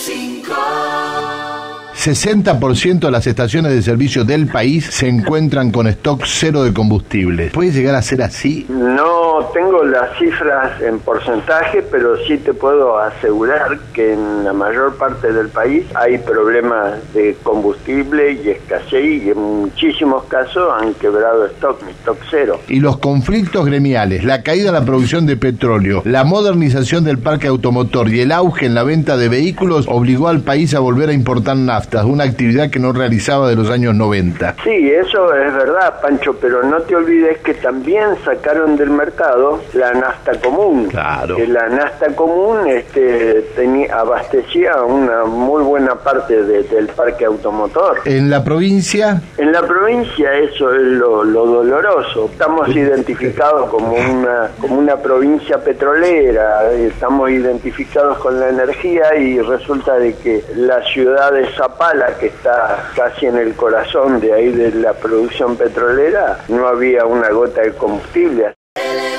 60% de las estaciones de servicio del país se encuentran con stock cero de combustible. ¿Puede llegar a ser así? No tengo las cifras en porcentaje, pero sí te puedo asegurar que en la mayor parte del país hay problemas de combustible y escasez, y en muchísimos casos han quebrado stock cero. Y los conflictos gremiales, la caída en la producción de petróleo, la modernización del parque automotor y el auge en la venta de vehículos obligó al país a volver a importar nafta, una actividad que no realizaba de los años 90. Sí, eso es verdad, Pancho, pero no te olvides que también sacaron del mercado la nafta común. Claro. Que la nafta común abastecía una muy buena parte del parque automotor. ¿En la provincia? En la provincia eso es lo doloroso. Estamos identificados como una provincia petrolera, estamos identificados con la energía, y resulta de que la ciudad de Zapala, que está casi en el corazón de ahí de la producción petrolera, no había una gota de combustible.